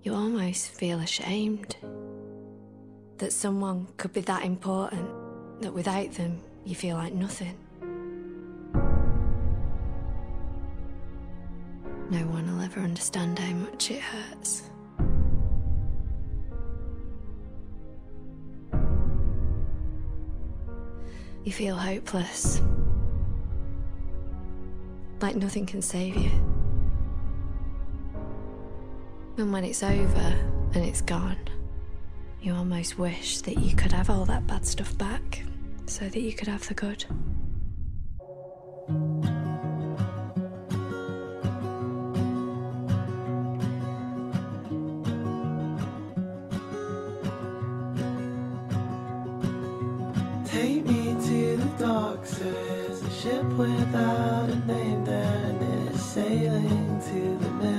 You almost feel ashamed that someone could be that important, that without them, you feel like nothing. No one will ever understand how much it hurts. You feel hopeless, like nothing can save you. And when it's over and it's gone, you almost wish that you could have all that bad stuff back so that you could have the good. Take me to the docks, there's a ship without a name there, and it's sailing to the middle.